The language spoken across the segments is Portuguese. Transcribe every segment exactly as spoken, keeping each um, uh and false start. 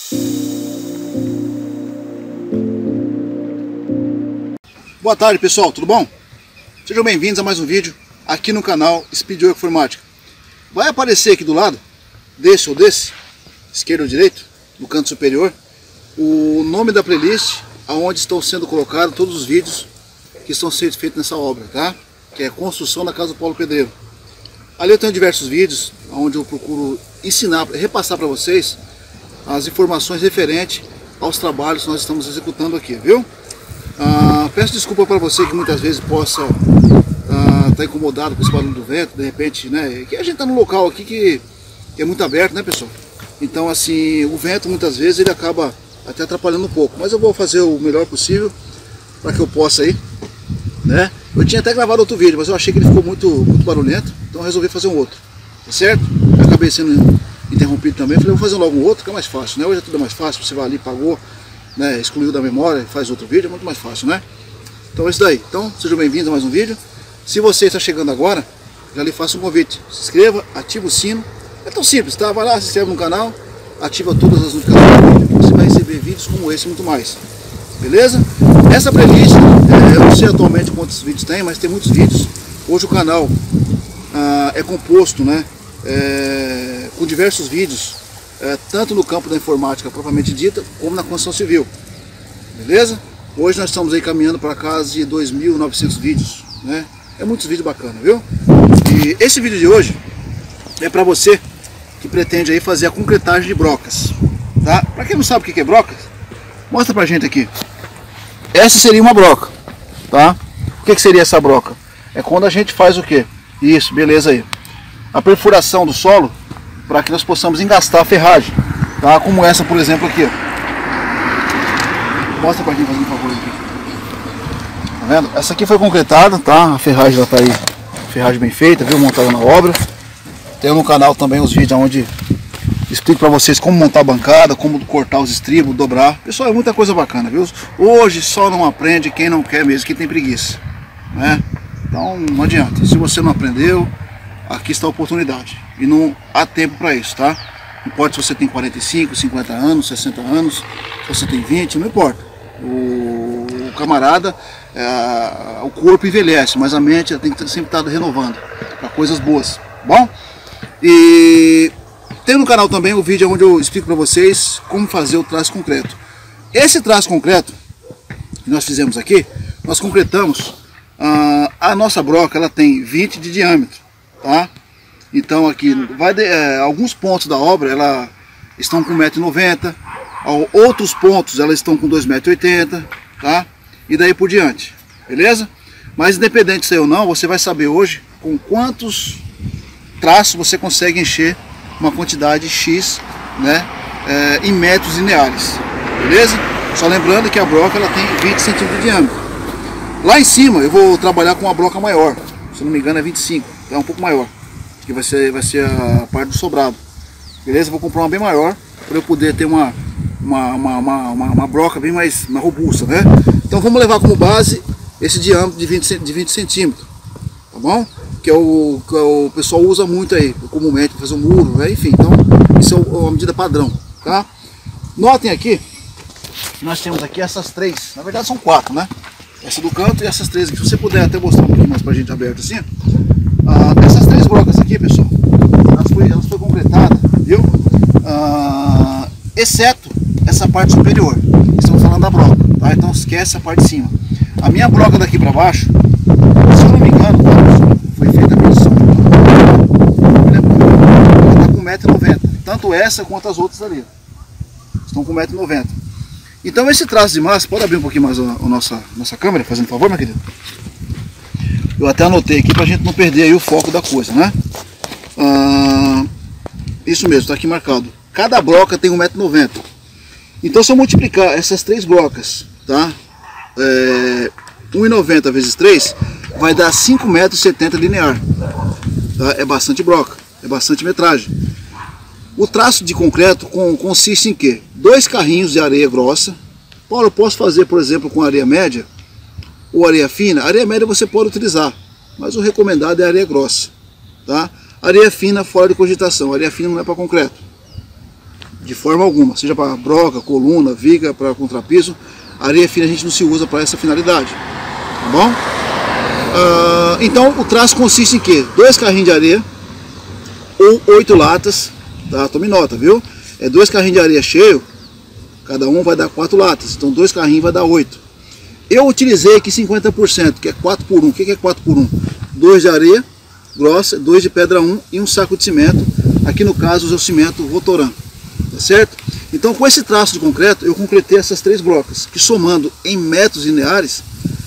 Boa tarde, pessoal, tudo bom? Sejam bem-vindos a mais um vídeo aqui no canal Speed Work Informática. Vai aparecer aqui do lado, desse ou desse, esquerdo ou direito, no canto superior, o nome da playlist, onde estão sendo colocados todos os vídeos que estão sendo feitos nessa obra, tá? Que é a construção da casa do Paulo Pedreiro. Ali eu tenho diversos vídeos, onde eu procuro ensinar, repassar para vocês as informações referentes aos trabalhos que nós estamos executando aqui, viu? Ah, peço desculpa para você que muitas vezes possa estar ah, tá incomodado com esse barulho do vento, de repente, né? Que a gente está num local aqui que, que é muito aberto, né, pessoal? Então, assim, o vento muitas vezes ele acaba até atrapalhando um pouco, mas eu vou fazer o melhor possível para que eu possa aí, né? Eu tinha até gravado outro vídeo, mas eu achei que ele ficou muito, muito barulhento, então eu resolvi fazer um outro, tá certo? Eu acabei sendo interrompido também, falei, vou fazer logo um outro que é mais fácil, né? Hoje é tudo mais fácil, você vai ali, pagou, né, excluiu da memória, faz outro vídeo, é muito mais fácil, né? Então é isso daí. Então, sejam bem-vindos a mais um vídeo. Se você está chegando agora, já lhe faço um convite. Se inscreva, ativa o sino. É tão simples, tá? Vai lá, se inscreve no canal, ativa todas as notificações do vídeo, você vai receber vídeos como esse e muito mais. Beleza? Essa playlist, é, eu não sei atualmente quantos vídeos tem, mas tem muitos vídeos. Hoje o canal ah, é composto, né, é, com diversos vídeos. É, tanto no campo da informática propriamente dita, como na construção civil. Beleza? Hoje nós estamos aí caminhando para casa de dois mil e novecentos vídeos, né? É muitos vídeos bacanas, viu? E esse vídeo de hoje é para você que pretende aí fazer a concretagem de brocas, tá? Para quem não sabe o que é brocas, mostra pra gente aqui. Essa seria uma broca, tá? O que seria essa broca? É quando a gente faz o quê? Isso, beleza aí. A perfuração do solo, para que nós possamos engastar a ferragem, tá? Como essa, por exemplo, aqui, ó. Mostra pra gente, fazendo um favor aqui. Tá vendo? Essa aqui foi concretada, tá? A ferragem já tá aí, ferragem bem feita, viu? Montada na obra. Tenho no canal também os vídeos onde explico pra vocês como montar a bancada, como cortar os estribos, dobrar. Pessoal, é muita coisa bacana, viu? Hoje só não aprende quem não quer mesmo, quem tem preguiça, né? Então não adianta. Se você não aprendeu, aqui está a oportunidade. E não há tempo para isso, tá? Não importa se você tem quarenta e cinco, cinquenta anos, sessenta anos, se você tem vinte, não importa. O, o camarada, é, o corpo envelhece, mas a mente tem que sempre estar renovando para coisas boas, bom? E tem no canal também o vídeo onde eu explico para vocês como fazer o traço concreto. Esse traço concreto que nós fizemos aqui, nós concretamos, ah, a nossa broca ela tem vinte de diâmetro, tá? Então aqui vai de, é, alguns pontos da obra ela estão com um metro e noventa, outros pontos elas estão com dois metros e oitenta, tá? E daí por diante, beleza? Mas independente se eu ou não, você vai saber hoje com quantos traços você consegue encher uma quantidade X, né, é, em metros lineares, beleza? Só lembrando que a broca ela tem vinte centímetros de diâmetro. Lá em cima eu vou trabalhar com uma broca maior, se não me engano é vinte e cinco, é um pouco maior. Que vai ser, vai ser a parte do sobrado, beleza? Vou comprar uma bem maior para eu poder ter uma, uma, uma, uma, uma, uma broca bem mais, mais robusta, né? Então vamos levar como base esse diâmetro de vinte, de vinte centímetros, tá bom? Que é o que o pessoal usa muito aí, comumente para fazer um muro, né? Enfim, então isso é uma medida padrão, tá? Notem aqui, nós temos aqui essas três, na verdade são quatro, né? Essa do canto e essas três aqui. Se você puder até mostrar um pouquinho mais pra gente aberto assim, ah, essas três brocas aqui, pessoal, elas foram elas foi concretadas, viu? Ah, exceto essa parte superior. Estamos falando da broca, tá? Então esquece a parte de cima. A minha broca daqui para baixo, se eu não me engano, foi feita a medição. Ela está com um metro e noventa. Tanto essa quanto as outras ali. Estão com um metro e noventa. Então esse traço de massa, pode abrir um pouquinho mais a, a nossa, nossa câmera, fazendo favor, meu querido? Eu até anotei aqui para a gente não perder aí o foco da coisa, né? Ah, isso mesmo, está aqui marcado. Cada broca tem um metro e noventa. Então se eu multiplicar essas três brocas, tá? É, um metro e noventa vezes três vai dar cinco metros e setenta linear. Tá? É bastante broca, é bastante metragem. O traço de concreto consiste em quê? Dois carrinhos de areia grossa. Paulo, eu posso fazer, por exemplo, com areia média ou areia fina? Areia média você pode utilizar, mas o recomendado é areia grossa, tá? Areia fina fora de cogitação, areia fina não é para concreto. De forma alguma, seja para broca, coluna, viga, para contrapiso, areia fina a gente não se usa para essa finalidade, tá bom? Uh, então o traço consiste em quê? Dois carrinhos de areia ou oito latas, tá? Tome nota, viu? É dois carrinhos de areia cheio, cada um vai dar quatro latas, então dois carrinhos vai dar oito. Eu utilizei aqui cinquenta por cento, que é quatro por um. O que é quatro por um? Dois de areia grossa, dois de pedra um e um saco de cimento. Aqui no caso usei o cimento Votoran, tá certo? Então com esse traço de concreto eu concretei essas três brocas, que somando em metros lineares,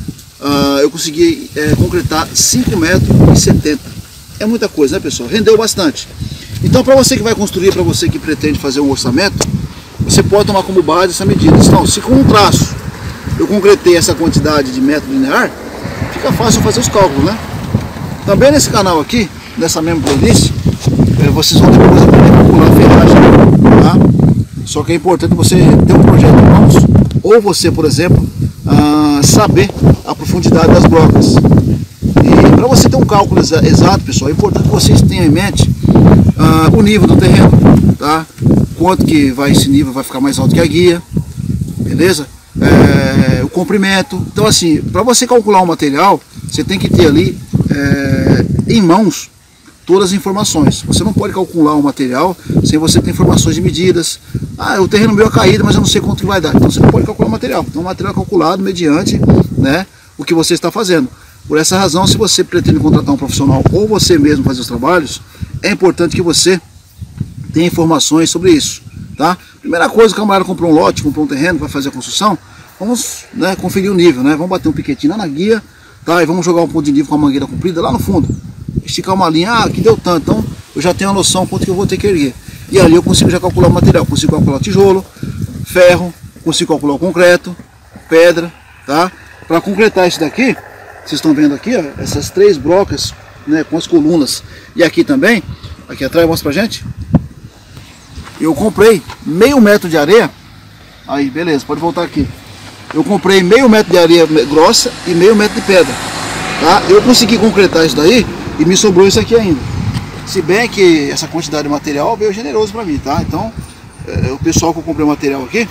uh, eu consegui é, concretar cinco metros e setenta. É muita coisa, né, pessoal? Rendeu bastante. Então para você que vai construir, para você que pretende fazer um orçamento, você pode tomar como base essa medida. Então, se com um traço eu concretei essa quantidade de metro linear, fica fácil fazer os cálculos, né? Também nesse canal aqui, nessa mesma playlist, vocês vão depois aprender a calcular a ferragem, tá? Só que é importante você ter um projeto em mãos, ou você, por exemplo, saber a profundidade das brocas. E para você ter um cálculo exato, pessoal, é importante que vocês tenham em mente o nível do terreno, tá? Quanto que vai, esse nível vai ficar mais alto que a guia, beleza? É, o comprimento. Então assim, para você calcular o material, você tem que ter ali é, em mãos todas as informações. Você não pode calcular o material sem você ter informações de medidas. Ah, o terreno meu é caído, mas eu não sei quanto que vai dar. Então você não pode calcular o material. Então o material é calculado mediante, né, o que você está fazendo. Por essa razão, se você pretende contratar um profissional ou você mesmo fazer os trabalhos, é importante que você tenha informações sobre isso, tá? Primeira coisa, o camarada comprou um lote, comprou um terreno, vai fazer a construção, vamos, né, conferir o nível, né? Vamos bater um piquetinho lá na guia, tá? E vamos jogar um ponto de nível com a mangueira comprida lá no fundo. Esticar uma linha, ah, aqui deu tanto, então eu já tenho uma noção quanto que eu vou ter que erguer. E ali eu consigo já calcular o material, consigo calcular o tijolo, ferro, consigo calcular o concreto, pedra, tá? Para concretar isso daqui, vocês estão vendo aqui, ó, essas três brocas, né, com as colunas, e aqui também, aqui atrás, mostra pra gente. Eu comprei meio metro de areia, aí beleza, pode voltar aqui. Eu comprei meio metro de areia grossa e meio metro de pedra, tá? Eu consegui concretar isso daí e me sobrou isso aqui ainda. Se bem que essa quantidade de material veio generoso para mim, tá? Então, é, o pessoal que eu comprei o material aqui,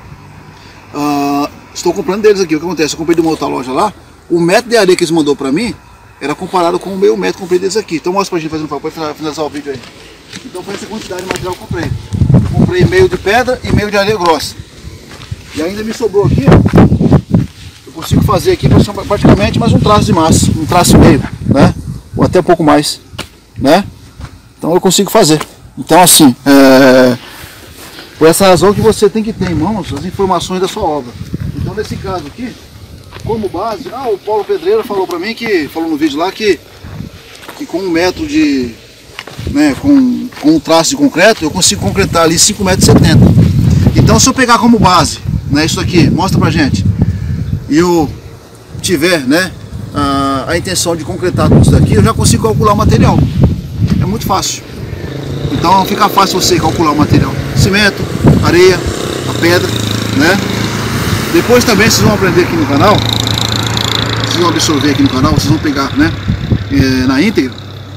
uh, estou comprando deles aqui. O que acontece? Eu comprei de uma outra loja lá, o metro de areia que eles mandou para mim era comparado com o meio metro que eu comprei deles aqui. Então mostra pra gente fazendo um favor para finalizar o vídeo aí. Então foi essa quantidade de material que eu comprei. Eu comprei meio de pedra e meio de areia grossa. E ainda me sobrou aqui, ó, eu consigo fazer aqui praticamente mais um traço de massa, um traço e meio, né? Ou até um pouco mais, né? Então eu consigo fazer. Então assim, é... por essa razão que você tem que ter em mãos as informações da sua obra. Então nesse caso aqui, como base, ah, o Paulo Pedreira falou pra mim que, falou no vídeo lá que, que com um metro de, né, com, com um traço de concreto, eu consigo concretar ali cinco metros e setenta. Então se eu pegar como base, né, isso aqui, mostra pra gente, e eu tiver, né, a, a intenção de concretar tudo isso daqui, eu já consigo calcular o material. É muito fácil. Então fica fácil você calcular o material. Cimento, areia, a pedra, né? Depois também vocês vão aprender aqui no canal, vocês vão absorver aqui no canal, vocês vão pegar, né, é, na íntegra,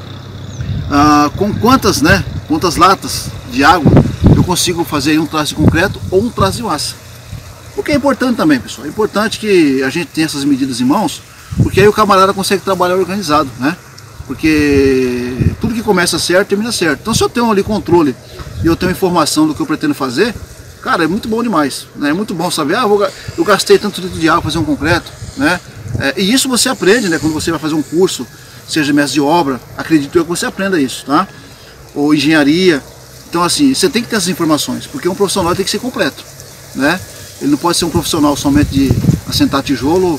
ah, com quantas, né, quantas latas de água eu consigo fazer um traço de concreto ou um traço de massa. O que é importante também, pessoal, é importante que a gente tenha essas medidas em mãos, porque aí o camarada consegue trabalhar organizado, né? Porque tudo que começa certo, termina certo. Então se eu tenho ali controle e eu tenho informação do que eu pretendo fazer, cara, é muito bom demais, né? É muito bom saber, ah, vou, eu gastei tanto litro de água para fazer um concreto, né? É, e isso você aprende, né? Quando você vai fazer um curso, seja mestre de obra, acredito eu que você aprenda isso, tá? Ou engenharia. Então assim, você tem que ter essas informações, porque um profissional tem que ser completo, né? Ele não pode ser um profissional somente de assentar tijolo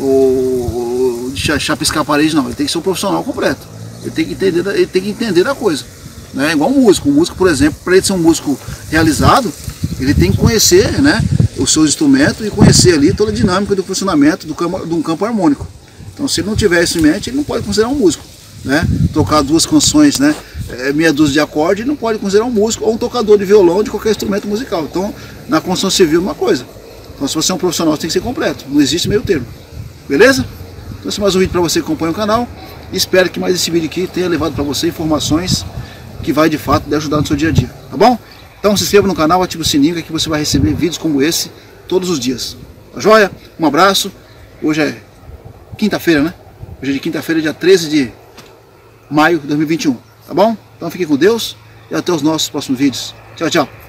ou de chapiscar a parede, não. Ele tem que ser um profissional completo. Ele tem que entender, ele tem que entender da coisa, né? Igual um músico. Um músico, por exemplo, para ele ser um músico realizado, ele tem que conhecer, né, os seus instrumentos e conhecer ali toda a dinâmica do funcionamento do campo, de um campo harmônico. Então, se ele não tiver isso em mente, ele não pode considerar um músico, né? Tocar duas canções, né, meia dúzia de acorde, ele não pode considerar um músico ou um tocador de violão, de qualquer instrumento musical. Então, na construção civil, uma coisa. Então, se você é um profissional, você tem que ser completo. Não existe meio termo. Beleza? Então, esse é mais um vídeo para você que acompanha o canal. Espero que mais esse vídeo aqui tenha levado para você informações que vai de fato lhe ajudar no seu dia a dia. Tá bom? Então se inscreva no canal, ative o sininho, que aqui você vai receber vídeos como esse todos os dias. Tá joia? Um abraço. Hoje é quinta-feira, né? Hoje é de quinta-feira, dia treze de maio de dois mil e vinte e um. Tá bom? Então fique com Deus e até os nossos próximos vídeos. Tchau, tchau.